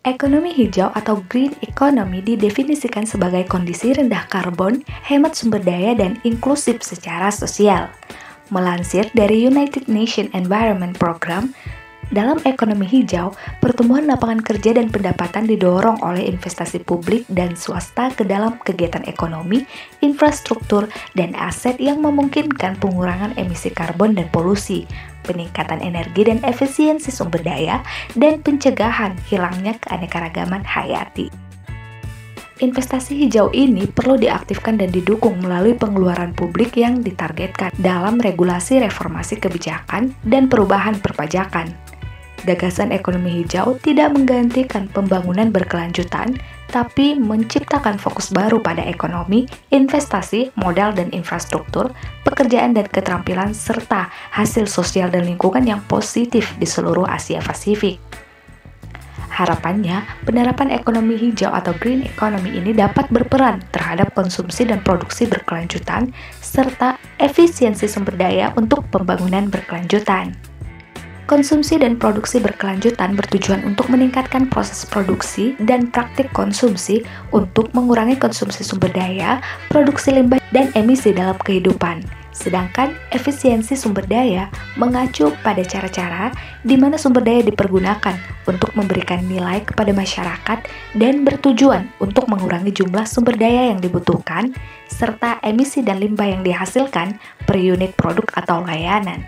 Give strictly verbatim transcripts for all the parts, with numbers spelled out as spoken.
Ekonomi hijau atau green economy didefinisikan sebagai kondisi rendah karbon, hemat sumber daya, dan inklusif secara sosial. Melansir dari United Nations Environment Program, dalam ekonomi hijau, pertumbuhan lapangan kerja dan pendapatan didorong oleh investasi publik dan swasta ke dalam kegiatan ekonomi, infrastruktur, dan aset yang memungkinkan pengurangan emisi karbon dan polusi, peningkatan energi dan efisiensi sumber daya, dan pencegahan hilangnya keanekaragaman hayati. Investasi hijau ini perlu diaktifkan dan didukung melalui pengeluaran publik yang ditargetkan dalam regulasi reformasi kebijakan dan perubahan perpajakan. Gagasan ekonomi hijau tidak menggantikan pembangunan berkelanjutan, tapi menciptakan fokus baru pada ekonomi, investasi, modal dan infrastruktur, pekerjaan dan keterampilan, serta hasil sosial dan lingkungan yang positif di seluruh Asia Pasifik. Harapannya, penerapan ekonomi hijau atau green economy ini dapat berperan terhadap konsumsi dan produksi berkelanjutan, serta efisiensi sumber daya untuk pembangunan berkelanjutan. Konsumsi dan produksi berkelanjutan bertujuan untuk meningkatkan proses produksi dan praktik konsumsi untuk mengurangi konsumsi sumber daya, produksi limbah, dan emisi dalam kehidupan. Sedangkan efisiensi sumber daya mengacu pada cara-cara di mana sumber daya dipergunakan untuk memberikan nilai kepada masyarakat dan bertujuan untuk mengurangi jumlah sumber daya yang dibutuhkan, serta emisi dan limbah yang dihasilkan per unit produk atau layanan.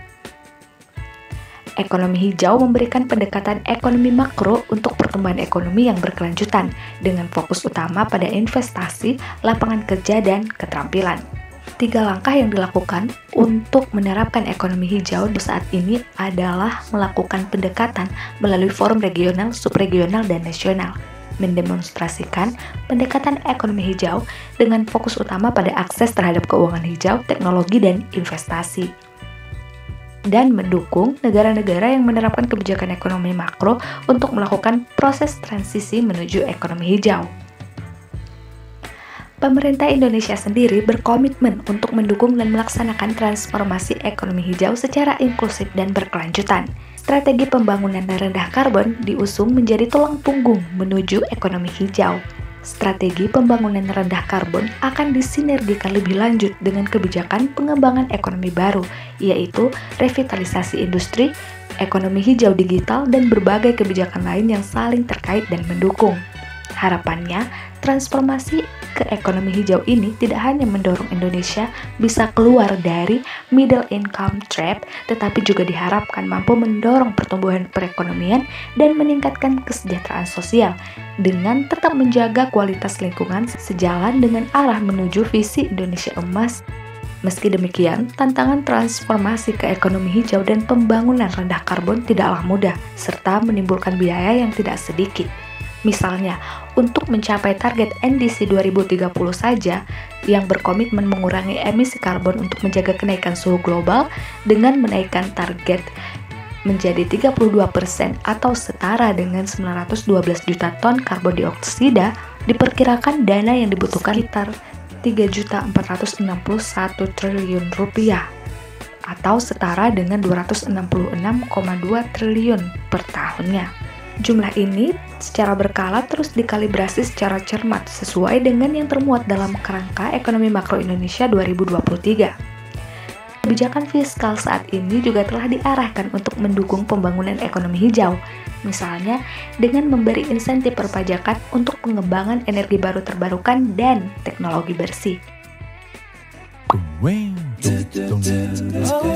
Ekonomi hijau memberikan pendekatan ekonomi makro untuk pertumbuhan ekonomi yang berkelanjutan dengan fokus utama pada investasi, lapangan kerja, dan keterampilan. Tiga langkah yang dilakukan untuk menerapkan ekonomi hijau saat ini adalah melakukan pendekatan melalui forum regional, subregional, dan nasional, mendemonstrasikan pendekatan ekonomi hijau dengan fokus utama pada akses terhadap keuangan hijau, teknologi, dan investasi, dan mendukung negara-negara yang menerapkan kebijakan ekonomi makro untuk melakukan proses transisi menuju ekonomi hijau. Pemerintah Indonesia sendiri berkomitmen untuk mendukung dan melaksanakan transformasi ekonomi hijau secara inklusif dan berkelanjutan. Strategi pembangunan rendah karbon diusung menjadi tulang punggung menuju ekonomi hijau. Strategi pembangunan rendah karbon akan disinergikan lebih lanjut dengan kebijakan pengembangan ekonomi baru, yaitu revitalisasi industri, ekonomi hijau digital, dan berbagai kebijakan lain yang saling terkait dan mendukung. Harapannya, transformasi ke ekonomi hijau ini tidak hanya mendorong Indonesia bisa keluar dari middle income trap, tetapi juga diharapkan mampu mendorong pertumbuhan perekonomian dan meningkatkan kesejahteraan sosial dengan tetap menjaga kualitas lingkungan sejalan dengan arah menuju visi Indonesia Emas. Meski demikian, tantangan transformasi ke ekonomi hijau dan pembangunan rendah karbon tidaklah mudah, serta menimbulkan biaya yang tidak sedikit. Misalnya, untuk mencapai target N D C dua ribu tiga puluh saja, yang berkomitmen mengurangi emisi karbon untuk menjaga kenaikan suhu global dengan menaikkan target menjadi tiga puluh dua persen atau setara dengan sembilan ratus dua belas juta ton karbon dioksida, diperkirakan dana yang dibutuhkan sekitar tiga juta empat ratus enam puluh satu triliun rupiah atau setara dengan dua ratus enam puluh enam koma dua triliun per tahunnya. Jumlah ini secara berkala terus dikalibrasi secara cermat sesuai dengan yang termuat dalam kerangka ekonomi makro Indonesia dua ribu dua puluh tiga. Kebijakan fiskal saat ini juga telah diarahkan untuk mendukung pembangunan ekonomi hijau, misalnya dengan memberi insentif perpajakan untuk pengembangan energi baru terbarukan dan teknologi bersih.